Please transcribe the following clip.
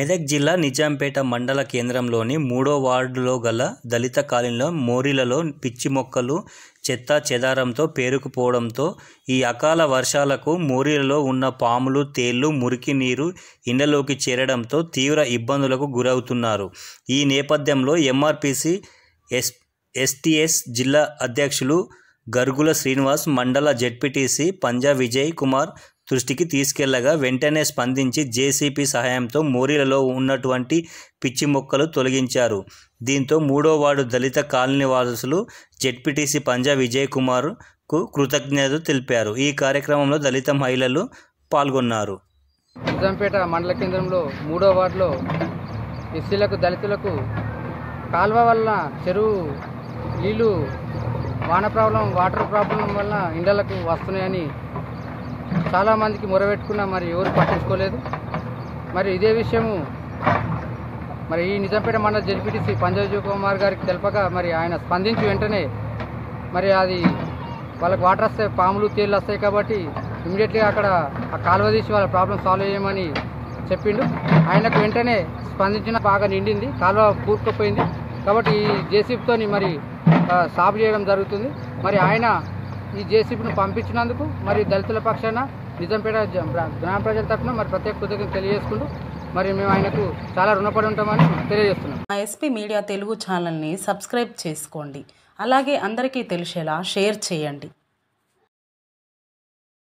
మెదక్ జిల్లా నిజాంపేట మండల కేంద్రంలోని 3వ వార్డులో గల దళిత కాలనీలో మోరీలలో పిచ్చి మొక్కలు చెత్త చెదారంతో పేరుకుపోవడంతో ఈ అకాల వర్షాలకు మోరీలలో ఉన్న పాములు తేళ్లు మురికి నీరు ఇళ్లలోకి చేరడంతో తీవ్ర ఇబ్బందులకు గురవుతున్నారు. ఈ నేపథ్యంలో ఎంఆర్పిసి ఎస్టీఎస్ జిల్లా అధ్యక్షులు గర్గుల శ్రీనివాస్ మండల జెడ్పీటీసీ పంజా విజయ్ కుమార్ దృష్టికి తీసుకెళ్లగా వెంటనే స్పందించి జేసీబీ సహాయంతో మోరీలలో ఉన్నటువంటి పిచ్చి మొక్కలు తొలగించారు. దీంతో 3వ వార్డు దళిత కాలనీ వాసులు జెడ్పీటీసీ పంజా విజయ్ కుమార్కు కృతజ్ఞతలు తెలిపారు. ఈ కార్యక్రమంలో దళిత మహిళలు పాల్గొన్నారు. నిజాంపేట మండల కేంద్రంలో 3వ వార్డులో ఎస్సీలకు దళితులకు కాల్వ వల్ల చెరువు నీళ్లు వాటర్ ప్రాబ్లం వల్ల ఇండ్లకు వస్తున్నాయని చాలామందికి మొరబెట్టుకున్నా మరి ఎవరు పట్టించుకోలేదు. మరి ఇదే విషయము మరి ఈ నిజాంపేట మండల జెడ్పీటీసీ పంజా విజయ్ కుమార్ గారికి తెలపగా మరి ఆయన స్పందించి వెంటనే మరి అది వాళ్ళకి వాటర్ వస్తాయి, పాములు తేళ్ళు వస్తాయి కాబట్టి ఇమీడియట్గా అక్కడ ఆ కాలువ తీసి వాళ్ళ ప్రాబ్లం సాల్వ్ చేయమని చెప్పిండు. ఆయనకు వెంటనే స్పందించిన బాగా నిండింది, కాలువ పూర్తిపోయింది కాబట్టి ఈ జేసీబీతో మరి సాగు చేయడం జరుగుతుంది. మరి ఆయన ఈ జేసీబీని పంపించినందుకు మరి దళితుల పక్షాన నిజాంపేట గ్రామ ప్రజల తరఫున మరి ప్రత్యేక కృతజ్ఞతలు తెలియజేసుకుంటూ మరి మేము ఆయనకు చాలా రుణపడి ఉంటామని తెలియజేస్తున్నాం. ఎస్పీ మీడియా తెలుగు ఛానల్ని సబ్స్క్రైబ్ చేసుకోండి. అలాగే అందరికీ తెలిసేలా షేర్ చేయండి.